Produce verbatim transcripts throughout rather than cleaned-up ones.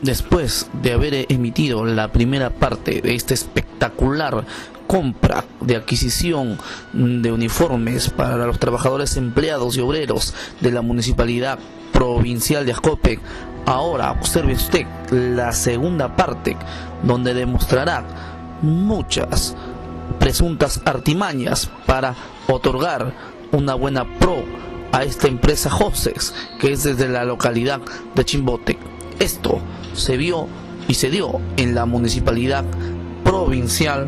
Después de haber emitido la primera parte de esta espectacular compra de adquisición de uniformes para los trabajadores empleados y obreros de la Municipalidad Provincial de Ascope, ahora observe usted la segunda parte, donde demostrará muchas presuntas artimañas para otorgar una buena pro a esta empresa Joses, que es desde la localidad de Chimbote. Esto se vio y se dio en la Municipalidad Provincial.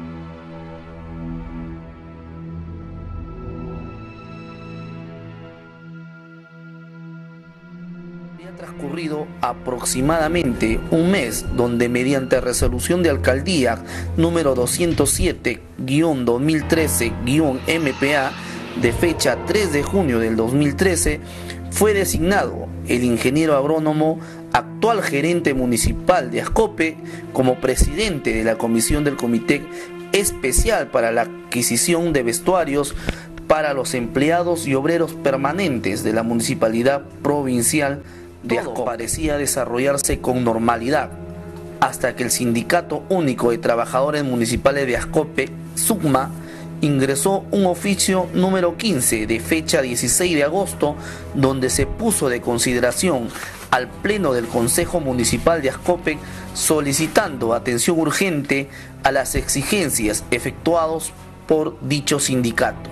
Había transcurrido aproximadamente un mes, donde mediante resolución de alcaldía número doscientos siete guión dos mil trece guión M P A de fecha tres de junio del dos mil trece, fue designado el ingeniero agrónomo, actual gerente municipal de Ascope, como presidente de la comisión del Comité Especial para la Adquisición de Vestuarios para los empleados y obreros permanentes de la Municipalidad Provincial de Ascope. Todo parecía desarrollarse con normalidad, hasta que el Sindicato Único de Trabajadores Municipales de Ascope, SUCMA, ingresó un oficio número quince de fecha dieciséis de agosto, donde se puso de consideración al Pleno del Consejo Municipal de Ascope, solicitando atención urgente a las exigencias efectuadas por dicho sindicato.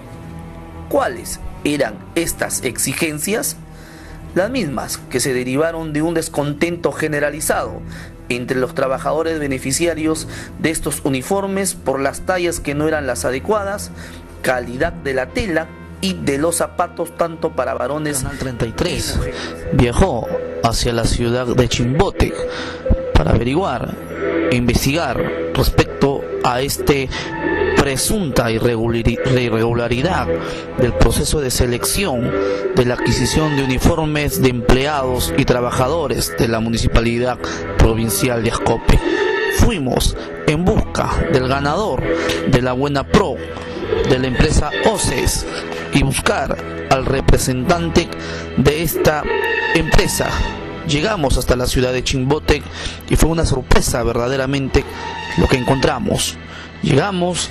¿Cuáles eran estas exigencias? Las mismas que se derivaron de un descontento generalizado entre los trabajadores beneficiarios de estos uniformes por las tallas que no eran las adecuadas, calidad de la tela y de los zapatos, tanto para varones. Canal treinta y tres viajó hacia la ciudad de Chimbote para averiguar e investigar respecto a este presunta irregularidad del proceso de selección de la adquisición de uniformes de empleados y trabajadores de la Municipalidad Provincial de Ascope. Fuimos en busca del ganador de la buena pro de la empresa Joses y buscar al representante de esta empresa. Llegamos hasta la ciudad de Chimbote y fue una sorpresa verdaderamente lo que encontramos. Llegamos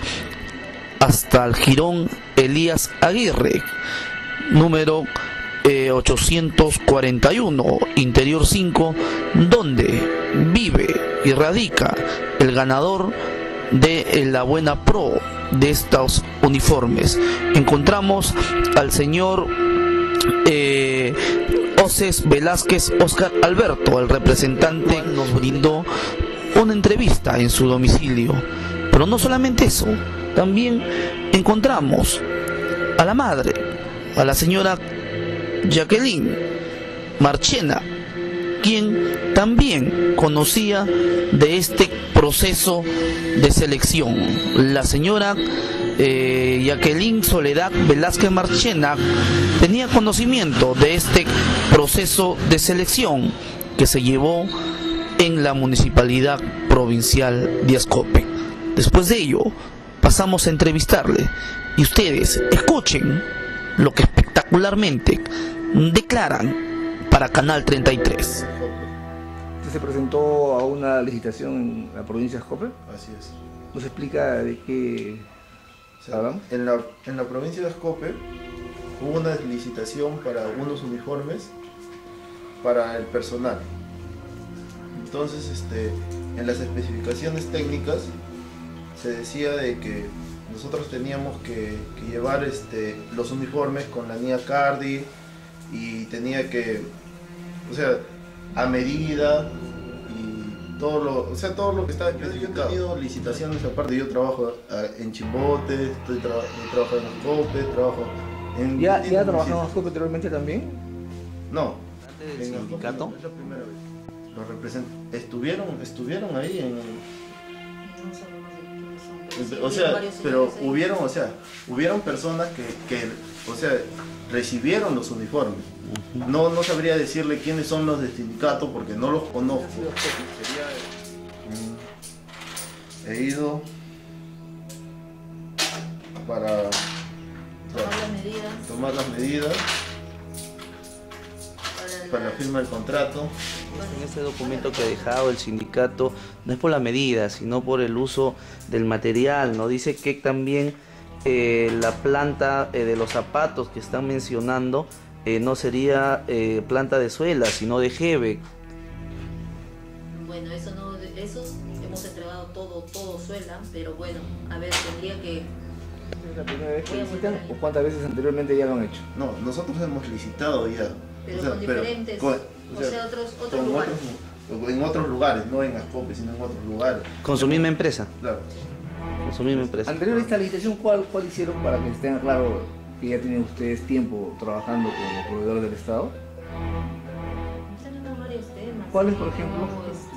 hasta el jirón Elías Aguirre, número eh, ochocientos cuarenta y uno, interior cinco, donde vive y radica el ganador de la buena pro de estos uniformes. Encontramos al señor eh, Joses Velázquez Oscar Alberto, el representante. Nos brindó una entrevista en su domicilio. Pero no solamente eso, también encontramos a la madre, a la señora Jacqueline Marchena, quien también conocía de este proceso de selección. La señora eh, Jacqueline Soledad Velázquez Marchena tenía conocimiento de este proceso de selección que se llevó en la Municipalidad Provincial de Ascope. Después de ello, pasamos a entrevistarle y ustedes escuchen lo que espectacularmente declaran para Canal treinta y tres. ¿Usted se presentó a una licitación en la provincia de Ascope? Así es. ¿Nos explica de qué o sea, hablamos? En la, en la provincia de Ascope hubo una licitación para unos uniformes para el personal. Entonces, este, en las especificaciones técnicas se decía de que nosotros teníamos que, que llevar este, los uniformes con la N I A Cardi y tenía que, o sea, a medida y todo lo, o sea, todo lo que estaba especificado. Yo he tenido licitaciones aparte, yo trabajo en Chimbote, estoy tra he trabajado en Ascope, trabajo en... ¿Ya, ¿ya trabajado en Ascope anteriormente también? No. ¿Del sindicato? Es la primera vez. Los represent estuvieron, estuvieron ahí en... O sea, pero hubieron, o sea, hubieron personas que, que o sea, recibieron los uniformes. No, no sabría decirle quiénes son los del sindicato porque no los conozco. Sería, he ido para, tomar las medidas, tomar las medidas para para la firma del contrato. En este documento que ha dejado el sindicato no es por la medida, sino por el uso del material, ¿no? Dice que también eh, la planta eh, de los zapatos que están mencionando eh, no sería eh, planta de suela, sino de Geve. Bueno, eso no, eso hemos entregado todo, todo suela, pero bueno, a ver, tendría que... ¿Es la primera vez que licitan o cuántas veces anteriormente ya lo han hecho? No, nosotros hemos licitado ya. Pero o sea, con diferentes, con- o sea, otros, otros con lugares. otros- en otros lugares, no en Ascope, sino en otros lugares. Con su misma empresa, Claro. con su misma empresa. Anterior a esta licitación, ¿cuál, ¿cuál hicieron para que estén claro que ya tienen ustedes tiempo trabajando como proveedor del Estado? Tenemos varios temas. ¿Cuáles, por ejemplo? Como, este,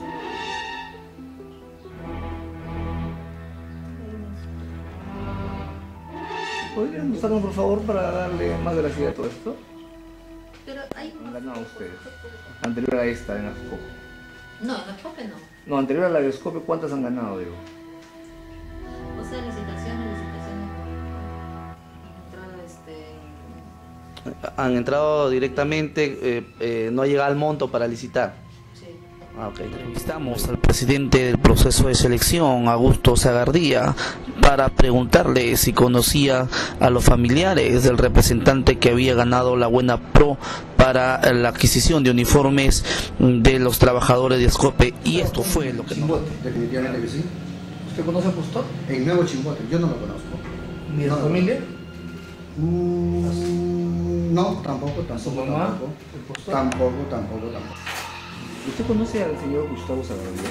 ¿Podrían mostrarnos, por favor, para darle más veracidad a todo esto? Pero hay... Han ganado ustedes. Anterior a esta en Ascope. No, en la COPE no. No, anterior a la de Ascope, ¿cuántas han ganado, digo? O sea, licitaciones, licitaciones. Entrada, este... Han entrado directamente, eh, eh, no ha llegado al monto para licitar. Sí. Ah, okay. Entrevistamos al presidente del proceso de selección, Augusto Zagardía, para preguntarle si conocía a los familiares del representante que había ganado la Buena Pro para la adquisición de uniformes de los trabajadores de Ascope, y esto fue lo que nos... Chimbote, definitivamente que sí. ¿Usted conoce a Postor? El nuevo Chimbote, yo no lo conozco. ¿Ni de No, su no. familia? Mm, no, tampoco, ¿Su tampoco, mamá? tampoco. ¿El Postor? Tampoco, tampoco, tampoco. ¿Usted conoce al señor Gustavo Zagardía?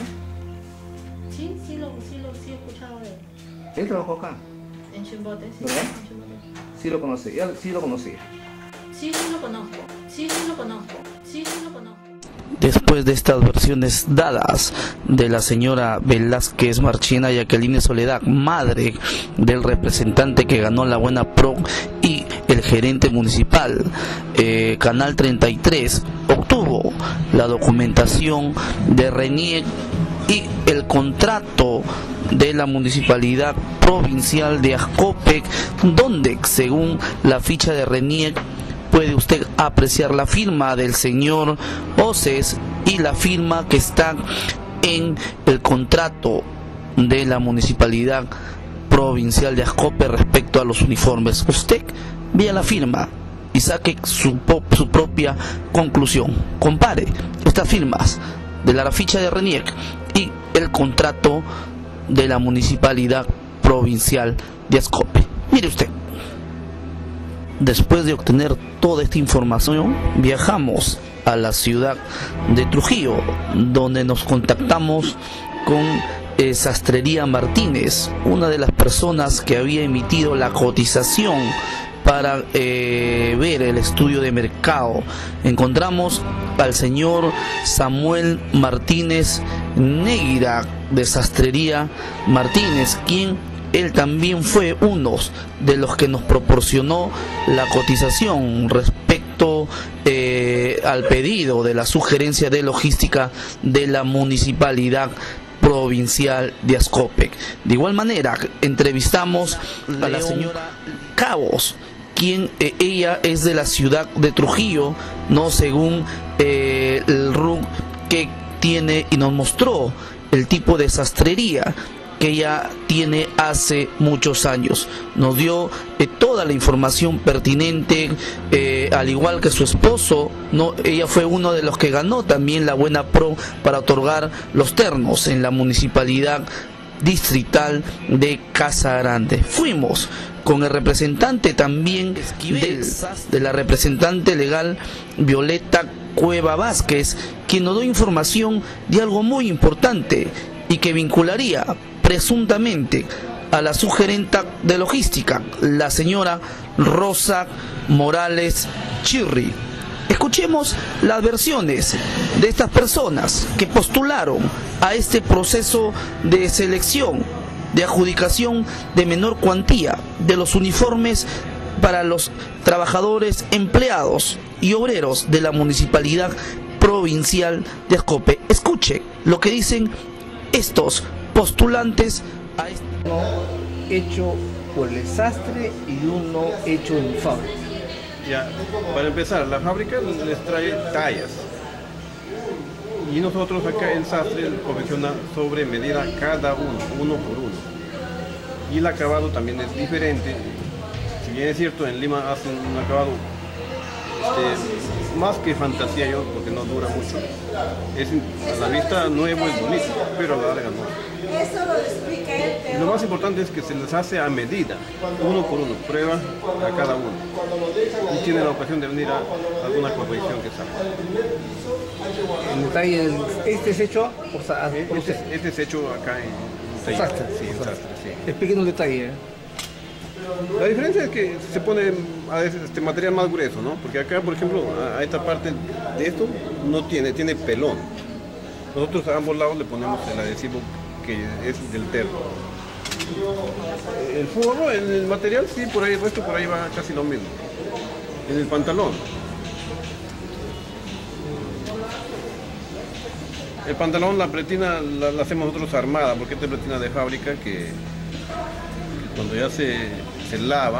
Sí, sí lo, sí lo sí he escuchado de él. Él trabajó acá, En Chimbote, sí. ¿Verdad? En Chimbote. sí lo conoce, ya- sí lo conocía. Sí, sí lo conozco. Sí, sí lo conozco. Sí, sí lo conozco. Después de estas versiones dadas de la señora Velázquez Marchena Jacqueline Soledad, madre del representante que ganó la Buena Pro, y el gerente municipal, eh, Canal treinta y tres obtuvo la documentación de RENIEC y el contrato de la Municipalidad Provincial de Ascope, donde, según la ficha de RENIEC, puede usted apreciar la firma del señor Oces y la firma que está en el contrato de la Municipalidad Provincial de Ascope respecto a los uniformes. Usted vea la firma y saque su, su propia conclusión. Compare estas firmas de la ficha de RENIEC y el contrato de la Municipalidad Provincial de Ascope. Mire usted. Después de obtener toda esta información, viajamos a la ciudad de Trujillo, donde nos contactamos con eh, Sastrería Martínez, una de las personas que había emitido la cotización para eh, ver el estudio de mercado. Encontramos al señor Samuel Martínez Neira de Sastrería Martínez, quien él también fue uno de los que nos proporcionó la cotización respecto eh, al pedido de la sugerencia de logística de la Municipalidad Provincial de Ascope. De igual manera, entrevistamos a la señora Cabos, quien eh, ella es de la ciudad de Trujillo, no según eh, el R U C que tiene, y nos mostró el tipo de sastrería que ella tiene hace muchos años. Nos dio eh, toda la información pertinente, eh, al igual que su esposo, no, ella fue uno de los que ganó también la Buena Pro para otorgar los ternos en la Municipalidad Distrital de Casa Grande. Fuimos con el representante también de, de la representante legal Violeta Cueva Vázquez, quien nos dio información de algo muy importante y que vincularía presuntamente a la sugerenta de logística, la señora Rosa Morales Chirri. Escuchemos las versiones de estas personas que postularon a este proceso de selección, de adjudicación de menor cuantía de los uniformes para los trabajadores, empleados y obreros de la Municipalidad Provincial de Ascope. Escuche lo que dicen estos postulantes a este... Uno hecho por el sastre y uno hecho en fábrica. Ya, para empezar, la fábrica les trae tallas. Y nosotros acá el sastre confecciona sobre medida cada uno, uno por uno. Y el acabado también es diferente. Si bien es cierto, en Lima hacen un acabado este, más que fantasía yo, porque no dura mucho. Es, a la vista nuevo es bonito, pero a la larga no. Eso lo explica él. Lo más importante es que se les hace a medida, uno por uno, prueba a cada uno. Y tiene la ocasión de venir a alguna corrección que salga. En detalle, este es hecho por, sa- por Este, usted. este es hecho acá en en Sastre. Sí, en sastre, sí. Explíquenos un detalle. ¿eh? La diferencia es que se pone a veces este material más grueso, ¿no? Porque acá, por ejemplo, a, a esta parte de esto no tiene, tiene pelón. Nosotros a ambos lados le ponemos el adhesivo que es del terno. El forro, en el material, sí, por ahí, el resto por ahí va casi lo mismo. En el pantalón. El pantalón, la pretina la, la hacemos nosotros armada, porque esta es pretina de fábrica que, que cuando ya se, se lava,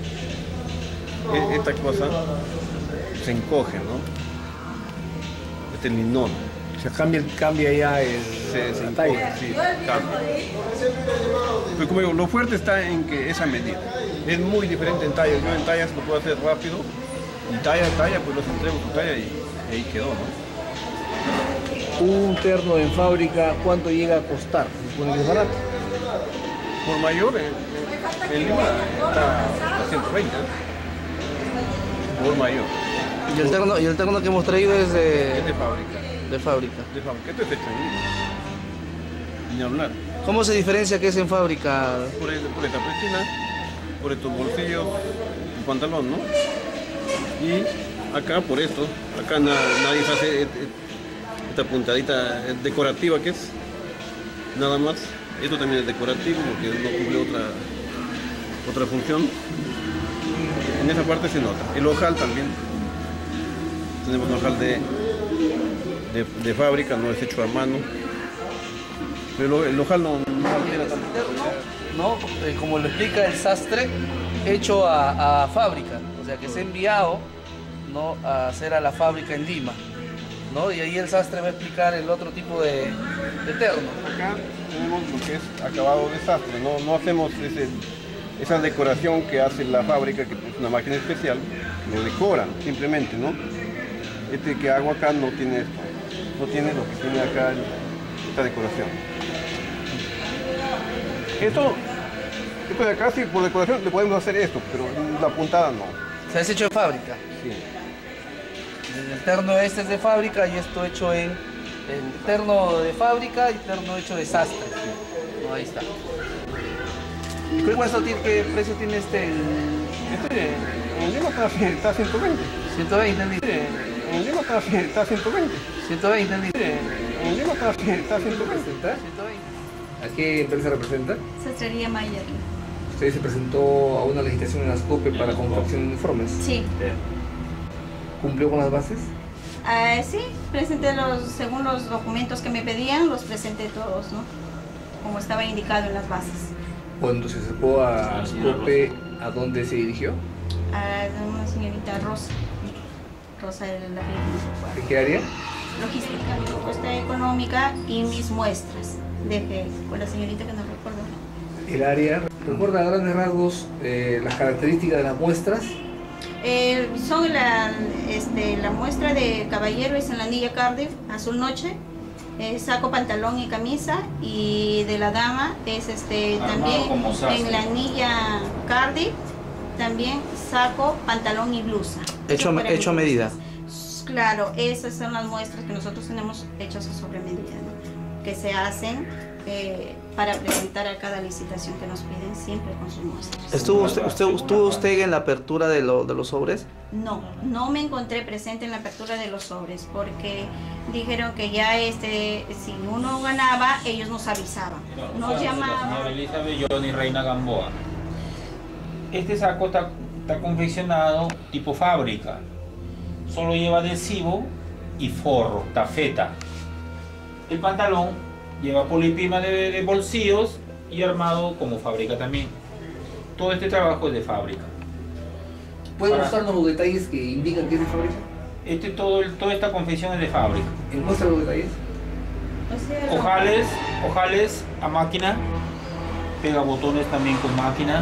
e- esta cosa se encoge, ¿no? Este linón. O sea, cambia, cambia ya el, Se, se la encoge, talla. sí, cambia. Pero como digo, lo fuerte está en que esa medida. Es muy diferente en tallas. Yo en tallas lo puedo hacer rápido, y talla a talla, pues los entrego su talla y, y ahí quedó, ¿no? Un terno en fábrica, ¿cuánto llega a costar? ¿Se supone que es barato? Por mayor, en, en Lima está a ciento veinte, ¿no? Por mayor. Y el terno, y el terno que hemos traído es de, Es de fábrica. de fábrica. De fábrica. Esto es hecho en Lima. Ni hablar. ¿Cómo se diferencia que es en fábrica? Por, el- por esta pretina, por estos bolsillos, el pantalón, ¿no? Y acá por esto, acá na- nadie se hace et- et- esta puntadita decorativa que es, nada más. Esto también es decorativo porque no cumple otra, otra función. En esa parte se nota. El ojal también. Tenemos un ojal de, de, de fábrica, no es hecho a mano. Pero el ojal no, no altera tanto. ¿No? Eh, como lo explica el sastre, hecho a, a fábrica, o sea que se ha enviado, ¿no?, a hacer a la fábrica en Lima, ¿no? Y ahí el sastre va a explicar el otro tipo de, de terno. Acá tenemos lo que es acabado de sastre, no, no hacemos ese, esa decoración que hace la fábrica, que es una máquina especial, lo decoran simplemente, ¿no? Este que hago acá no tiene esto, no tiene lo que tiene acá el- esta decoración. Esto, esto de acá sí, por decoración le podemos hacer esto, pero la puntada no. O sea, es hecho en fábrica. Sí. El terno este es de fábrica y esto hecho en el terno de fábrica y terno hecho de sastre. No, ahí está. ¿Qué, cuesta tiene- qué precio tiene este? Este en Lima está, está ciento veinte. ciento veinte en Lima. En Lima está, está ciento veinte. ciento veinte en Lima. En Lima está, está ciento veinte. ciento veinte. ¿A qué empresa representa? Sastrería Mayer. Usted se presentó a una licitación en ASCOPE para confección de uniformes. Sí. ¿Cumplió con las bases? Ah, sí, presenté los, según los documentos que me pedían, los presenté todos, ¿no? Como estaba indicado en las bases. Cuando se acercó a ASCOPE, ¿a dónde se dirigió? A una señorita Rosa. Rosa de la ¿De qué área? Logística, propuesta económica y mis muestras. Dejé con la señorita que no recuerdo. El área. ¿Recuerda a grandes rasgos eh, las características de las muestras? Eh, son la, este, la muestra de caballero es en la anilla Cardiff, azul noche, eh, saco, pantalón y camisa, y de la dama es este también en la anilla Cardiff, también saco, pantalón y blusa. Hecho, Eso para hecho a mis medida. muestras. Claro, esas son las muestras que nosotros tenemos hechas a sobre medida, ¿no? Que se hacen eh, para presentar a cada licitación que nos piden, siempre con sus muestras. ¿Estuvo usted, usted, estuvo usted en la apertura de, lo, de los sobres? No, no me encontré presente en la apertura de los sobres porque dijeron que ya este, si uno ganaba, ellos nos avisaban, nos La señora llamaban. Elizabeth Johnny Reina Gamboa. Este saco está, está confeccionado tipo fábrica. Solo lleva adhesivo y forro, tafeta. El pantalón lleva polipima de, de bolsillos y armado como fábrica también. Todo este trabajo es de fábrica. ¿Puede Para- mostrarnos los detalles que indican que es de fábrica? Este, todo, el- toda esta confección es de fábrica. Eh, ¿Muestra los detalles? O sea, Ojales, ojales a máquina, pega botones también con máquina,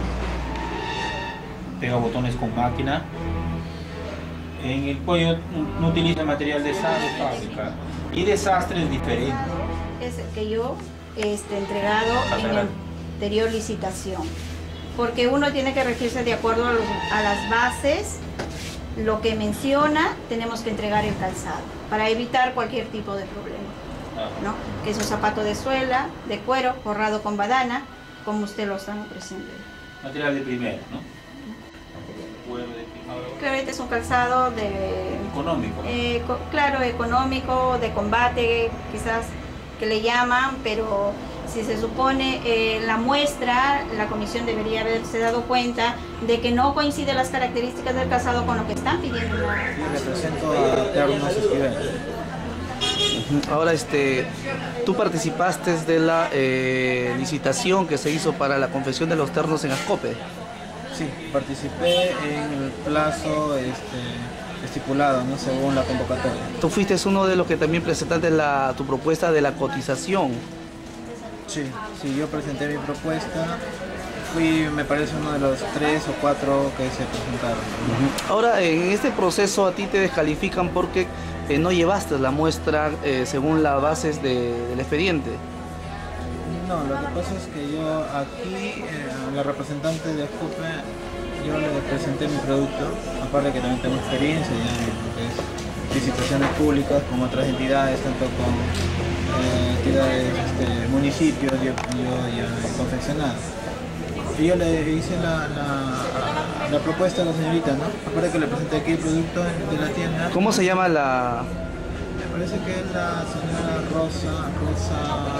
pega botones con máquina. En el cuello no utiliza material de sa- de fábrica y desastres diferentes. es el que yo este, entregado en mi anterior licitación. Porque uno tiene que regirse de acuerdo a, los- a las bases, lo que menciona, tenemos que entregar el calzado para evitar cualquier tipo de problema, ¿no? Que es un zapato de suela, de cuero, forrado con badana, como usted lo está presente. Material de primera, ¿no? Cuero de primera. Claro, este es un calzado de Económico. Eh, co- claro, económico, de combate, quizás que le llaman, pero si se supone eh, la muestra, la comisión debería haberse dado cuenta de que no coinciden las características del calzado con lo que están pidiendo. la- Represento a Ternos Esquivel. Ahora, este, tú participaste de la eh, licitación que se hizo para la confección de los ternos en Ascope. Sí, participé en el plazo este, estipulado, ¿no? Según la convocatoria. Tú fuiste uno de los que también presentaste la, tu propuesta de la cotización. Sí, sí, yo presenté mi propuesta. Fui, me parece, uno de los tres o cuatro que se presentaron. Ahora, en este proceso a ti te descalifican porque eh, no llevaste la muestra eh, según las bases de- del expediente. No, lo que pasa es que yo aquí, eh, a la representante de Ascope, yo le presenté mi producto, aparte que también tengo experiencia ya en lo que es licitaciones públicas con otras entidades, tanto con eh, entidades, este, municipios, yo, yo ya he confeccionado. Y yo le hice la, la, la propuesta a la señorita, ¿no? Aparte que le presenté aquí el producto de la tienda. ¿Cómo se llama la...? Me parece que es la señora Rosa, Rosa,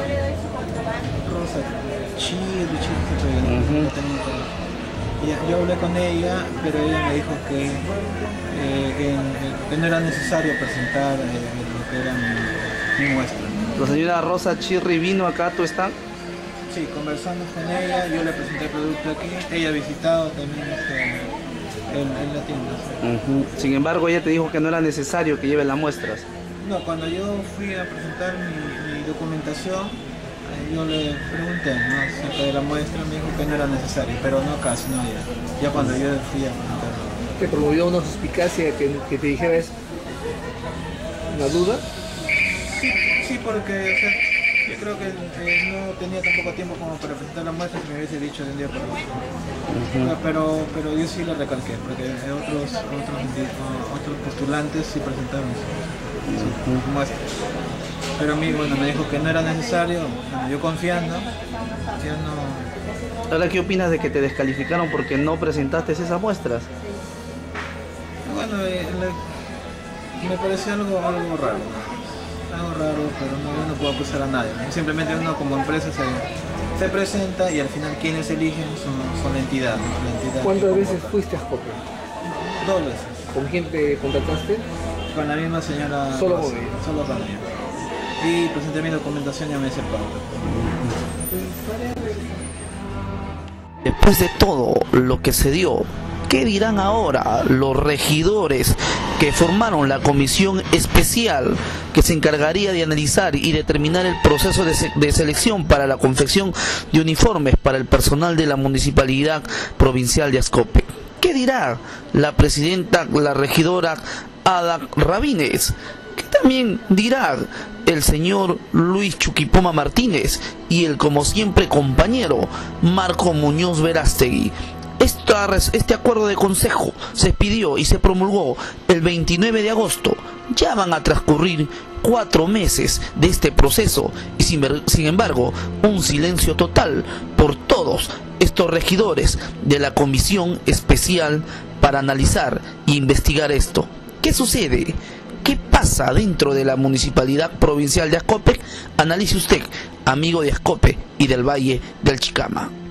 Rosa Chirri, Chirri, Ujú. no tengo todo. Y yo hablé con ella, pero ella me dijo que, eh, en- que no era necesario presentar eh, lo que era mi, mi muestra. La señora Rosa Chirri vino acá a tu stand. Sí, conversamos con ella, yo le presenté el producto aquí, ella ha visitado también este, en, en la tienda. Sí. Ujú. Sin embargo, ella te dijo que no era necesario que lleve las muestras. No, cuando yo fui a presentar mi, mi documentación, eh, yo le pregunté, ¿no?, acerca de la muestra, me dijo que no era necesario, pero no acá, sino allá. Ya cuando yo fui a presentarlo. ¿Te promovió una suspicacia que, que te dijera eso? ¿Una duda? Sí, porque o sea, yo creo que eh, no tenía tan poco tiempo como para presentar la muestra, si me hubiese dicho de un día para otro. pero, pero yo sí lo recalqué, porque otros, otros, otros postulantes sí presentaron su, su muestra. Pero a mí, bueno, me dijo que no era necesario, bueno, yo confiando, yo no... Ahora, ¿qué opinas de que te descalificaron porque no presentaste esas muestras? Bueno, eh, le- me pareció algo, algo raro, algo raro, pero no, yo no puedo acusar a nadie, ¿no? Simplemente uno como empresa se, se presenta y al final quienes eligen son, son la entidad, ¿no? La entidad ¿Cuántas que veces convoca. fuiste a Ascope? Dos veces. ¿Con quién te contactaste? Con la misma señora. Solo Rosa, con ella. Solo con ella. Y presenté mi documentación y me hice pago. Después de todo lo que se dio, ¿qué dirán ahora los regidores que formaron la comisión especial que se encargaría de analizar y determinar el proceso de, se- de selección para la confección de uniformes para el personal de la Municipalidad Provincial de Ascope? ¿Qué dirá la presidenta, la regidora Ada Rabines? ¿Qué también dirá el señor Luis Chuquipoma Martínez y el, como siempre, compañero Marco Muñoz Verástegui? Esta res- este acuerdo de consejo se pidió y se promulgó el veintinueve de agosto. Ya van a transcurrir cuatro meses de este proceso y sin, ver- sin embargo un silencio total por todos estos regidores de la comisión especial para analizar e investigar esto. ¿Qué sucede? ¿Qué pasa dentro de la Municipalidad Provincial de Ascope? Analice usted, amigo de Ascope y del Valle del Chicama.